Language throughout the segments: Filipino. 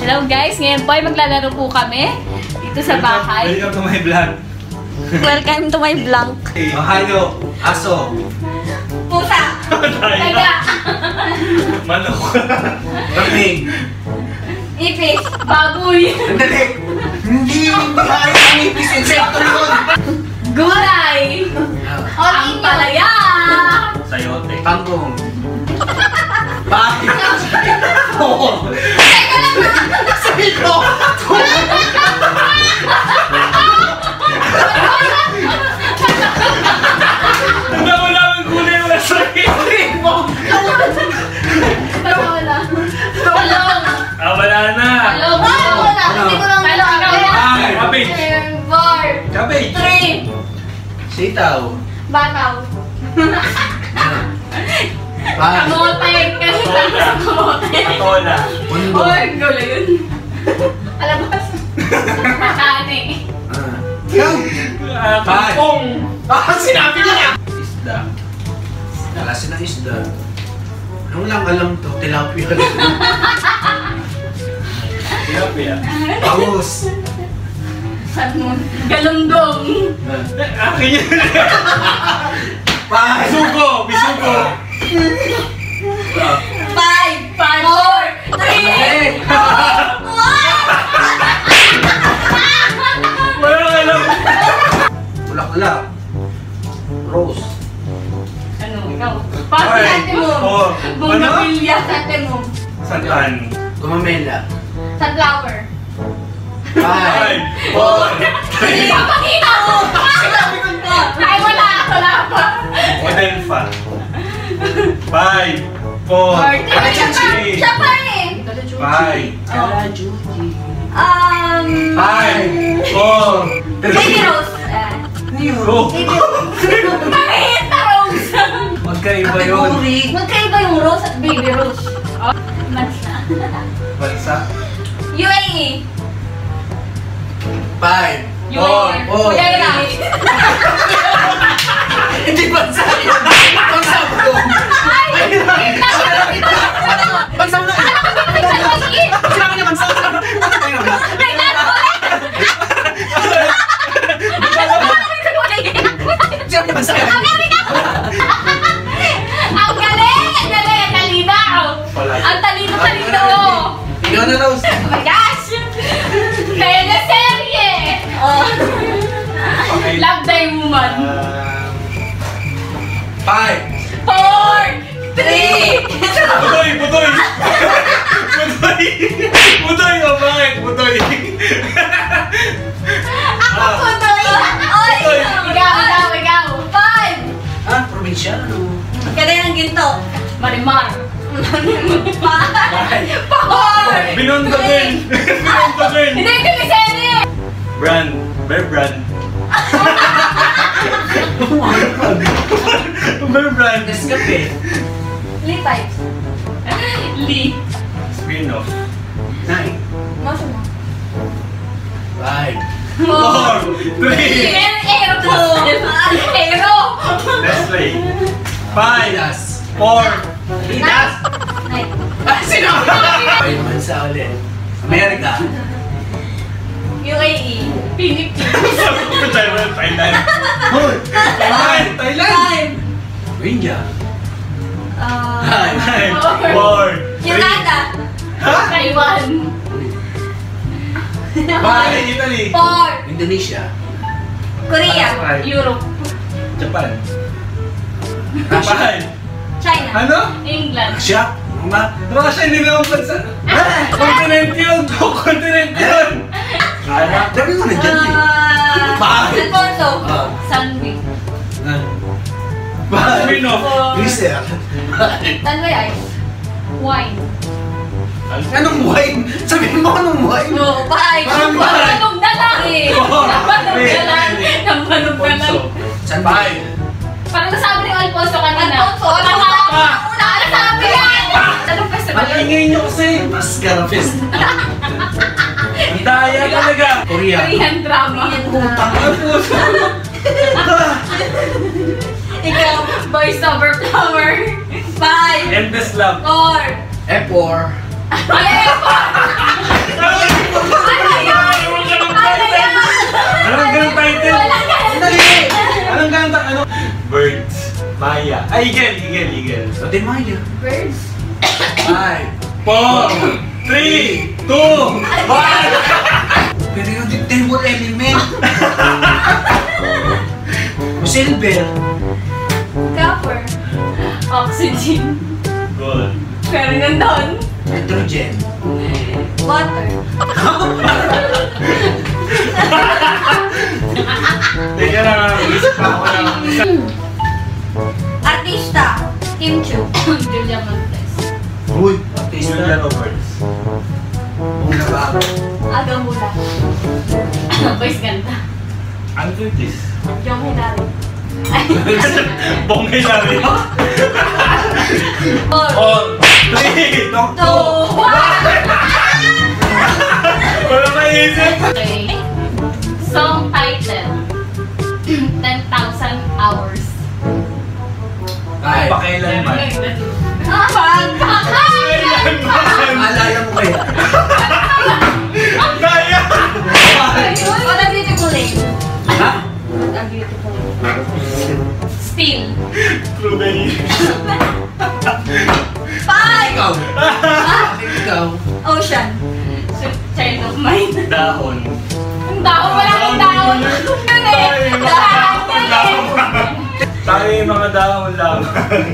Hello guys, ngayon po ay maglalaro po kami dito sa bahay. Welcome to my vlog. Welcome to my vlog. Mahalo, aso, Pusa! Daga! manok, kambing, Ipis! Baboy! Andali! Hindi ayos ang ipis, insekto yun! Gulay! Ang palaya! Sayote, kangkong, bakit? Oo! Teka lang na! Sabi ko! Ang dami gulay wala sa akin mo! Wala. Talong! Wala na! Talong! Wala! Hindi ko lang talong! Ay, cabbage! 4 Cabbage! 3 Sitaw! Bataw! Kamote! Kasi sabi sa kamote! Patola! Oh, ang gulay yun! Alabas! Matani! Kangkong! Sinabi ko na! Isda. Klase ng isda. Ano lang alam to? Tilapia. Tilapia. Bangus. Salmon! Galunggong! Akin yun! Bisugo! Bisugo! 5 4 3 Walang alam! Bulak-bulak. Rose. Ano, ikaw? Pasantimum! Bunggabilya! Santimum! Santan. Gumamela. Sunflower! 5 4 Papakita mo! Ay, wala! Wala pa! Modelfa. 5 4 Siya pa eh! 5 5 4 Baby Rose! Go! Maliit na Rose! Magkaiba yun. Magkaiba yung Rose at Baby Rose. Bansa. Bansa. UAE! 5 UAE! Kuya na! Hindi bansa yun! Bansa mo! Ay! Wait lang! Bansa mo na! Sinabi niya bansa! Wait lang! Sinabi niya bansa! Ang galing! Ang galing! Ang talinaw! Ang talino-talino! Ikaw na, Rose! Oh my gosh! Teleserye! Love Thy Woman! 5 4 3 Putoy! Putoy! Putoy! Putoy! O bakit? Putoy! Ako putoy! Oy! Ikaw! 5 Ah, probinsya? Kaya ng ginto! Marimar! 5 4 Binondo din! Binondo din! Hindi! Teleserye! Brand. Bear brand. Bear brand. Nescafe. Lee types. Lee. Spin-off. 9 Masa mo? 5 4 3 Aero! Aero! Nestle. 5 4 Nice! Sino? 5 bansa ulit. Amerika. UAE. Philippines. Thailand. Thailand. Thailand. India. 5 4 Canada. Taiwan. 5 Italy. 4 Indonesia. Korea. Europe. Japan. 5 China. Ano? England. Russia? Russia hindi naman bansa. Continent yun! Continent yun! Dami mo na dyan eh. Bakit? Alfonso. Sunway. Spin-off. Greaser. Sunway ice. Wine. Anong wine? Sabihin mo anong wine? No, bye. Parang Nampanog na lang eh. Nampanog na lang. Nampanog na lang. San Bay. Parang nasabi ni Alfonso kanina. Alfonso? Una ka nasabi yan! Anong festival yun? Ingay nyo kasi. Mascara Fest. Ang daya talaga. Korea. Korean drama. Putang na puso. Ikaw, Boys Over Flower. 5 Endless Love. 4 F4. Ay, Maya. Ay, Igel. Pati Maya. Birds. 5, 4, 3, 2, 1! periodic table element. Silver. Copper. Oxygen. Gold. Pero nandun. Nitrogen. Water. Teka lang, isip pa ako ng isa. Artista. Kim Chu. Julia Montes. Uy, Julia Roberts. Aga Mula. Boys ganda. Ano this? Yung Hilary. Bongay na rin. 4, On 3, 2, 1. wala maisip. Okay. Song title. 10,000 hours. Ay, Pakailanman. Pagpakailanman! alala mo kaya? Kaya! What a beautiful name. Ha? What a beautiful name. Steel. Blueberry. 5. Ikaw. Ikaw. Ocean. Child of mine. Dahon. Ang dahon, wala kang dahon. Yun eh. Dahon. Tayo yung mga dahon lamang.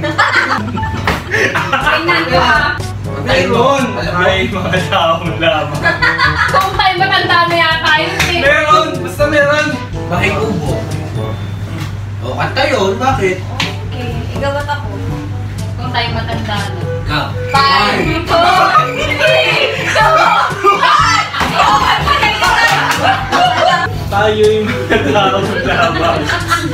Tingnan ko ha. Meron! Ay, mga dahon lamang. Kung tayo matanda na yata yun eh. Meron! Basta meron! Bakit ubo? O, kanta yun. Bakit? Okay, ikaw ba't ako? Kung tayo matanda na. Ikaw. 5, 4, 3, 2, 1. Tayo yung mga dahon lamang.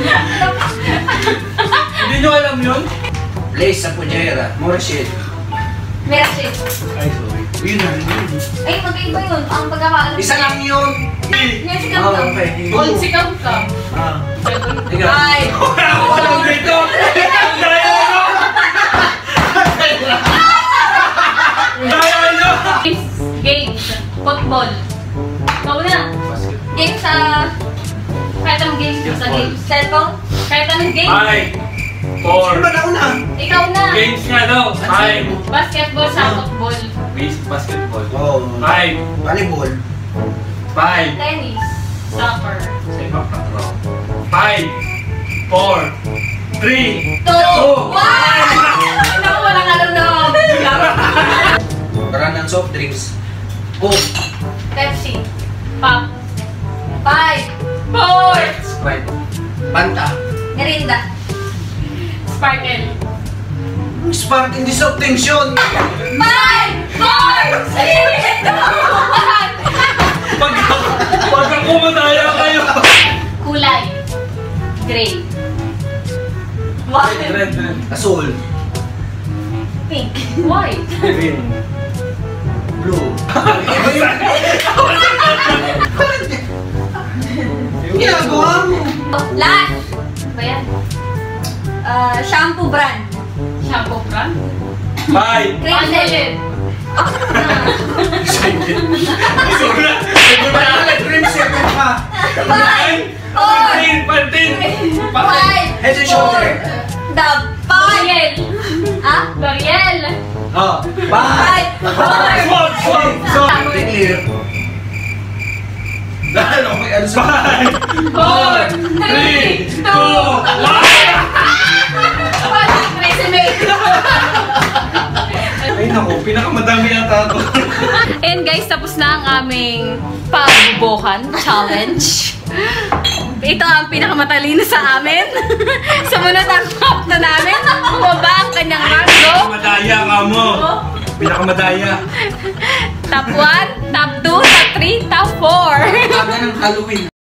Hindi nyo alam yun? Lace sa Pujera. Morishit. Mercy. Ay, sorry. Yun na. Ay, magkaiba yun. Ang pagkakaalam. Isa lang yun. Yes, ikaw Oh, ka. okay. On, sikaw ka. Ah. Ikaw. 5, Wala dito! Dahil ano? Dahil ano? Games. Football. Ikaw na. Games sa... Kahit anong games sa games. Cellphone. Kahit anong game. 5, 4, Sino ba nauna? Ikaw na. games nga daw. 5, Basketball sa football. basketball. Oh. 5, Volleyball. 5, Tennis. Soccer. sepak takraw. 5, 4, 3, 2, 1! 2, Naku, walang alam na. Para ng soft drinks. Coke. Pepsi. Pop. 5, 4. Sprite. Panta. Merinda. Sparkle. Spark hindi soft drinks yun. 5, 4, 3, 2, 1. Pag ako madaya kayo. Kulay. Gray. White. Red. Asul. Pink. White. Green. Blue. Iba yun. Ginagawa mo. Last. Ba yan? Shampoo brand. Shampoo brand? 5. Cream. Isura. Cream circle pa. 5, 4, Pantin. 5, Head and shoulder. Dove. L'Oreal. Ha? L'Oreal. Oh. 5, Bye. 4, Swab. Clear. Dahil ako may ano sa... 5, 4, 3, 2, 1. Ay naku, pinakamadami yata ako. And guys, tapos na ang aming pagbubuhan challenge. Ito ang pinakamatalino sa amin. Sumunod ang top na namin. Bumaba ang kanyang rango. Pinakamadaya ka mo. Pinakamadaya. Top 1, top 2, top 3, top 4. Taga ng Halloween.